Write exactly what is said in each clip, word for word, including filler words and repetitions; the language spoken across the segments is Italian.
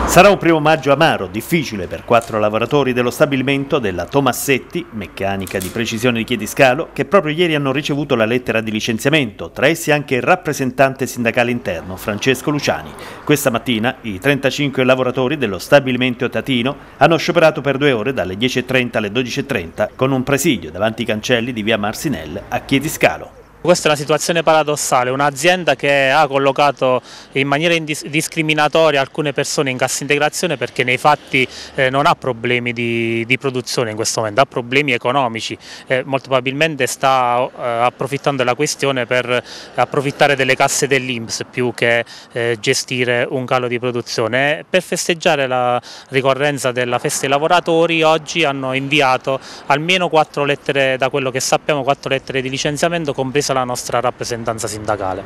Sarà un primo maggio amaro, difficile per quattro lavoratori dello stabilimento della Tomassetti, meccanica di precisione di Chiediscalo, che proprio ieri hanno ricevuto la lettera di licenziamento, tra essi anche il rappresentante sindacale interno, Francesco Luciani. Questa mattina i trentacinque lavoratori dello stabilimento Tatino hanno scioperato per due ore dalle dieci e trenta alle dodici e trenta con un presidio davanti ai cancelli di via Marsinelle a Chiediscalo. Questa è una situazione paradossale, un'azienda che ha collocato in maniera indiscriminatoria alcune persone in cassa integrazione perché nei fatti eh, non ha problemi di, di produzione in questo momento, ha problemi economici, eh, molto probabilmente sta eh, approfittando della questione per approfittare delle casse dell'I N P S più che eh, gestire un calo di produzione. Per festeggiare la ricorrenza della festa dei lavoratori oggi hanno inviato almeno quattro lettere, da quello che sappiamo, quattro lettere di licenziamento, compresa la nostra rappresentanza sindacale.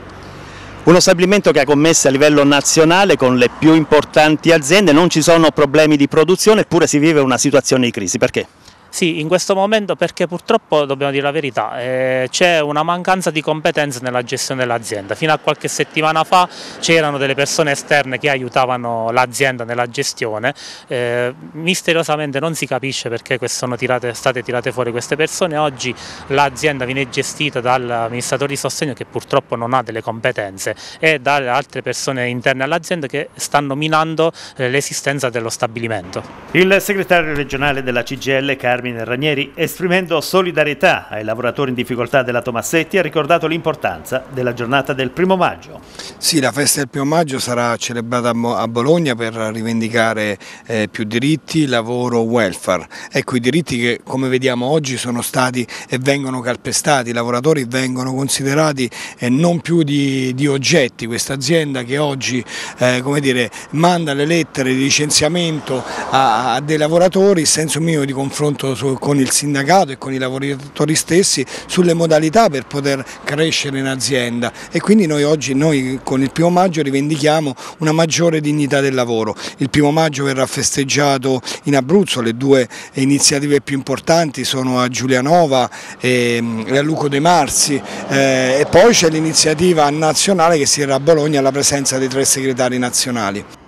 Uno stabilimento che ha commesse a livello nazionale con le più importanti aziende, non ci sono problemi di produzione eppure si vive una situazione di crisi, perché? Sì, in questo momento perché purtroppo, dobbiamo dire la verità, eh, c'è una mancanza di competenze nella gestione dell'azienda. Fino a qualche settimana fa c'erano delle persone esterne che aiutavano l'azienda nella gestione, eh, misteriosamente non si capisce perché sono tirate, state tirate fuori queste persone. Oggi l'azienda viene gestita dall'amministratore di sostegno che purtroppo non ha delle competenze e da altre persone interne all'azienda che stanno minando eh, l'esistenza dello stabilimento. Il segretario regionale della C G I L, Carmine Ranieri, esprimendo solidarietà ai lavoratori in difficoltà della Tomassetti, ha ricordato l'importanza della giornata del primo maggio. Sì, la festa del primo maggio sarà celebrata a Bologna per rivendicare eh, più diritti, lavoro, welfare. Ecco, i diritti che come vediamo oggi sono stati e vengono calpestati, i lavoratori vengono considerati eh, non più di, di oggetti. Questa azienda che oggi eh, come dire, manda le lettere di licenziamento a, a dei lavoratori, senso mio di confronto con il sindacato e con i lavoratori stessi sulle modalità per poter crescere in azienda, e quindi noi oggi noi con il primo maggio rivendichiamo una maggiore dignità del lavoro. Il primo maggio verrà festeggiato in Abruzzo, le due iniziative più importanti sono a Giulianova e, e a Luco De Marsi, eh, e poi c'è l'iniziativa nazionale che si terrà a Bologna alla presenza dei tre segretari nazionali.